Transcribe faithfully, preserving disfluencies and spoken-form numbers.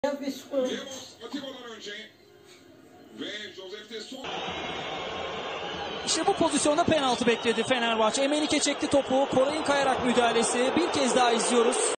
İşte bu pozisyonda penaltı bekledi Fenerbahçe. Emenike çekti topu. Koray'ın kayarak müdahalesi. Bir kez daha izliyoruz.